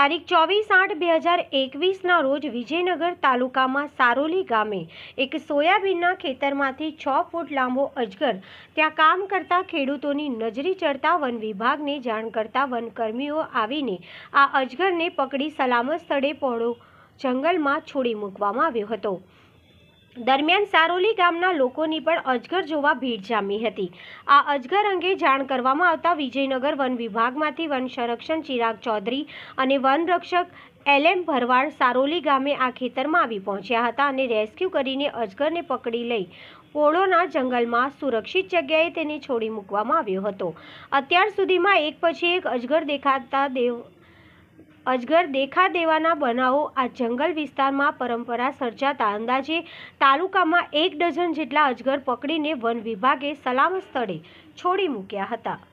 તારીખ 24/8/2021ના રોજ વિજયનગર તાલુકામાં સારોલી ગામે એક સોયાબીનના ખેતરમાંથી 6 ફૂટ લાંબો અજગર ત્યાં કામ કરતા ખેડૂતોની નજરે ચડતા વન વિભાગને જાણ કરતા વનકર્મીઓ આવીને આ અજગરને પકડી સલામત સ્થળે પહોળો જંગલમાં છોડી મૂકવામાં આવ્યો હતો। દરમિયાન સારોલી ગામના લોકોની પણ અજગર જોવા ભીડ જામી હતી। આ અજગર અંગે જાણ કરવામાં આવતા વિજયનગર વન વિભાગમાંથી વન સંરક્ષક ચિરાગ ચૌધરી અને વન રક્ષક LM ભરવાડ સારોલી ગામે આ ખેતરમાં આવી પહોંચ્યા હતા અને રેસ્ક્યુ કરીને અજગરને પકડી લઈ પોળોના જંગલમાં સુરક્ષિત જગ્યાએ તેને છોડી મૂકવામાં આવ્યો હતો। અત્યાર સુધીમાં એક પછી એક અજગર દેખા દેવાના બનાવો આ જંગલ વિસ્તારમાં પરંપરા સર્જાતા અંદાજે તાલુકામાં 1 ડઝન જેટલા અજગર પકડીને વન વિભાગે સલામત સ્થળે છોડી મૂક્યા હતા।